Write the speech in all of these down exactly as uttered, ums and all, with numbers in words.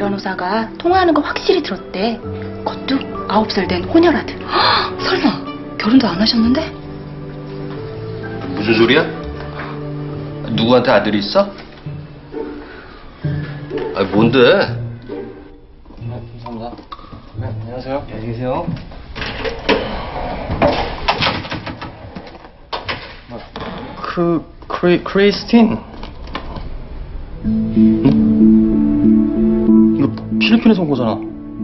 변호사가 통화하는 거 확실히 들었대. 그것도 아홉 살 된 혼혈 아들. 헉, 설마 결혼도 안 하셨는데? 무슨 소리야? 누구한테 아들이 있어? 아, 뭔데? 네, 감사합니다. 네, 안녕하세요. 안녕히 계세요. 그 크리 크리스틴. 응? 이거 필리핀에서 온 거잖아.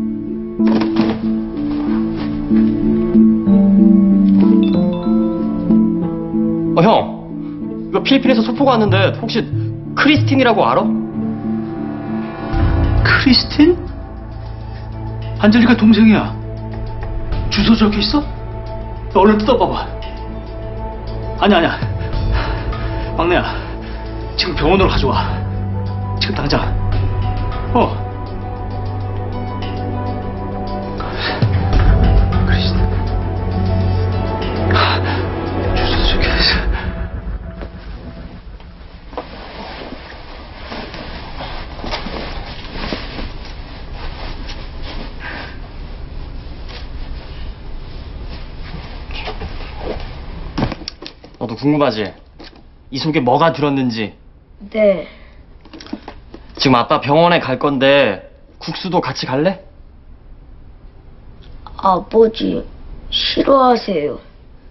어, 형. 이거 필리핀에서 소포가 왔는데 혹시 크리스틴이라고 알아? 크리스틴? 안젤리카 동생이야. 주소 적혀 있어? 너 얼른 뜯어봐봐. 아니야, 아니야. 막내야, 지금 병원으로 가져와. 지금 당장. 어. 크리스틴. 주소 적혀 있어. 너도 궁금하지? 이 속에 뭐가 들었는지. 네. 지금 아빠 병원에 갈 건데 국수도 같이 갈래? 아버지, 싫어하세요.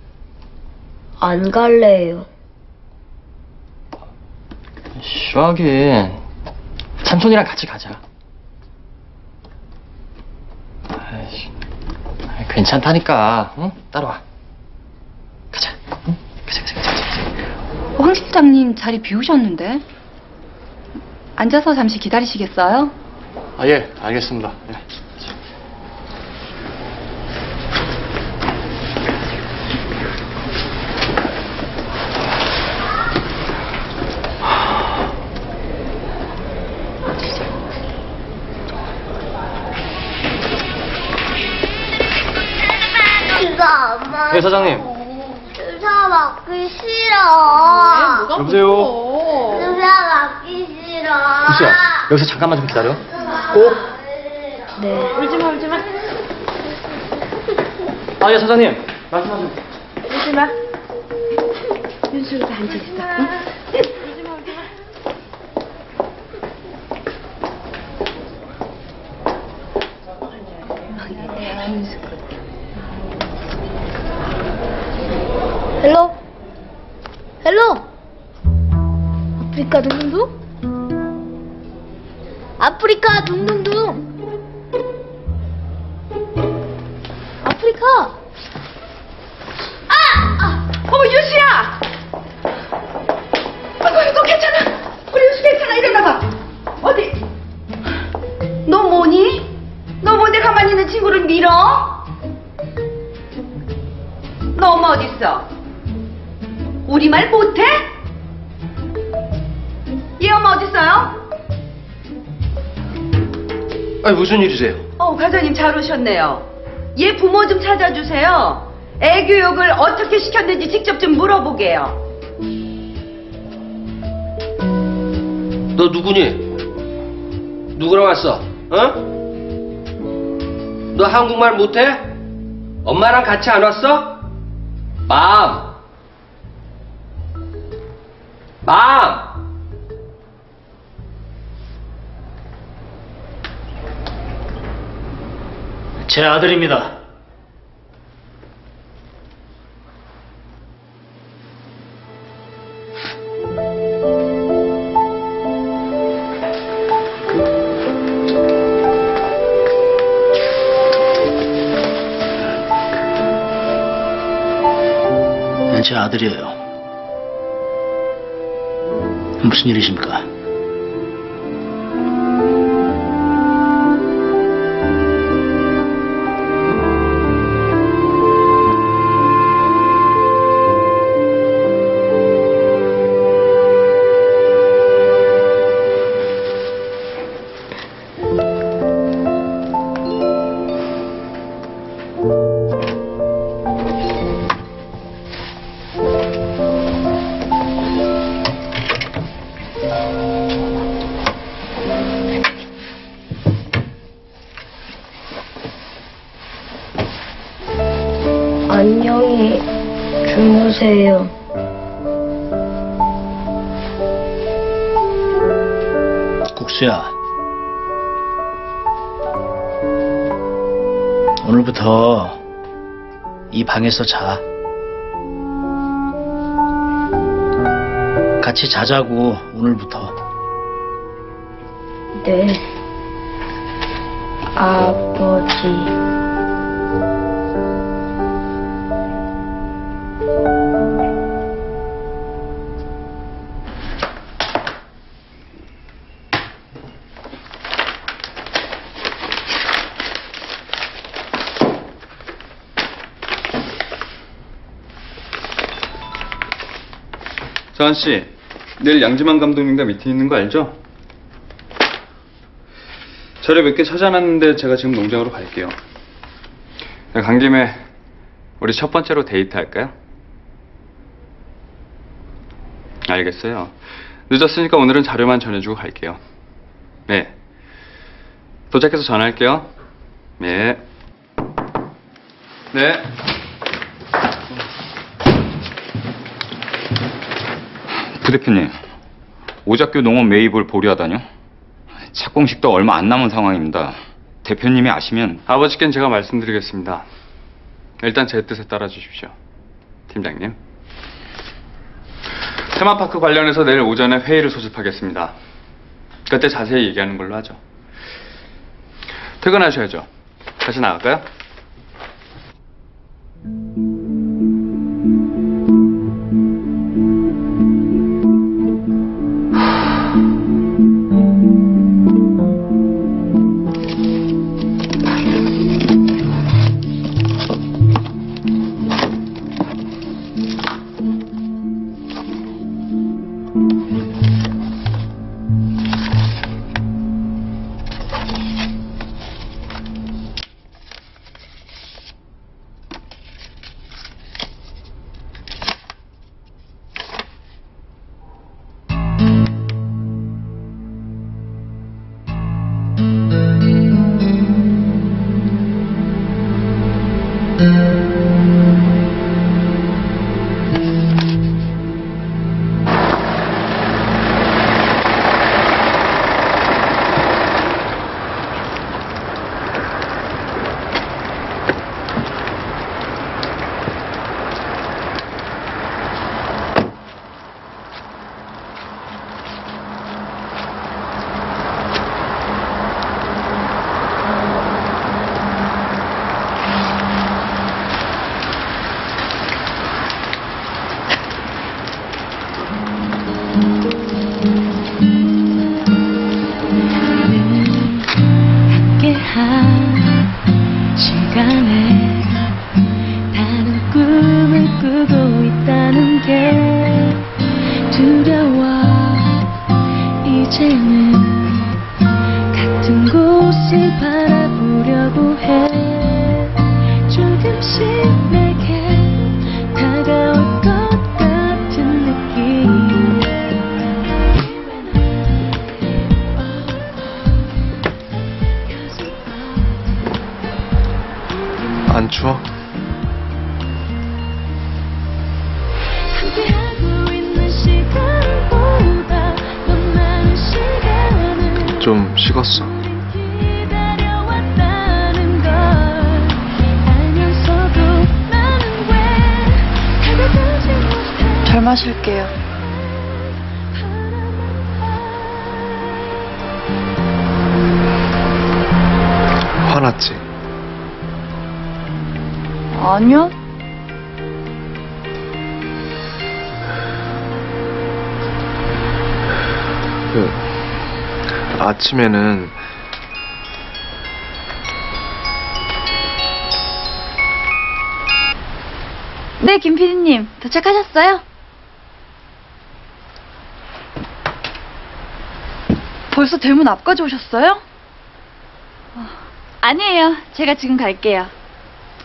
안 갈래요. 싫어하긴. 삼촌이랑 같이 가자. 아이씨, 괜찮다니까. 응? 따라와. 가자. 응? 가자, 가자, 가자, 가자. 황 실장님 자리 비우셨는데? 앉아서 잠시 기다리시겠어요? 아, 예, 알겠습니다. 예. 주사 엄마. 네, 사장님. 주사 맞기 싫어. 뭐가 여보세요? 주사 맞기 싫어. 국수야, 여기서 잠깐만 좀 기다려. 꼭. 네. 울지마 울지마. 아, 예, 사장님. 말씀하세요. 울지마. 윤수도 앉아있어. 응? 울지마 울지마. 헬로? 헬로? 아프리카 둥둥둥? 아프리카 둥둥둥? 아프리카? 아! 아! 어머 유수야! 아이고 너 괜찮아? 우리 유수 괜찮아? 일어나봐. 어디? 너 뭐니? 너 뭔데 가만히 있는 친구를 밀어? 너 엄마 어딨어? 우리말 못해? 얘 엄마 어딨어요? 아니, 무슨 일이세요? 어, 과장님 잘 오셨네요. 얘 부모 좀 찾아주세요. 애 교육을 어떻게 시켰는지 직접 좀 물어보게요. 너 누구니? 누구랑 왔어? 어? 너 한국말 못해? 엄마랑 같이 안 왔어? 맘! 맘! 제 아들입니다. 네, 제 아들이에요. 무슨 일이십니까? 안녕히 주무세요. 국수야. 오늘부터 이 방에서 자. 같이 자자고, 오늘부터. 네. 아버지. 서한 씨, 내일 양지만 감독님과 미팅 있는 거 알죠? 자료 몇 개 찾아놨는데 제가 지금 농장으로 갈게요. 간 김에 우리 첫 번째로 데이트 할까요? 알겠어요. 늦었으니까 오늘은 자료만 전해주고 갈게요. 네. 도착해서 전화할게요. 네. 네. 부대표님, 오작교 농업 매입을 보류하다뇨? 착공식도 얼마 안 남은 상황입니다. 대표님이 아시면. 아버지께는 제가 말씀드리겠습니다. 일단 제 뜻에 따라 주십시오. 팀장님. 테마파크 관련해서 내일 오전에 회의를 소집하겠습니다. 그때 자세히 얘기하는 걸로 하죠. 퇴근하셔야죠. 다시 나갈까요? 시간에 다른 꿈을 꾸고 있다는 게 두려워. 이제는 같은 곳을 바라보려고 해. 조금씩 내게 다가올 것 같은 느낌. 안 추워? 좀 식었어. 잘 마실게요. 화났지? 아니요. 그 아침에는 네, 김 피디님. 도착하셨어요? 벌써 대문 앞까지 오셨어요? 어, 아니에요. 제가 지금 갈게요.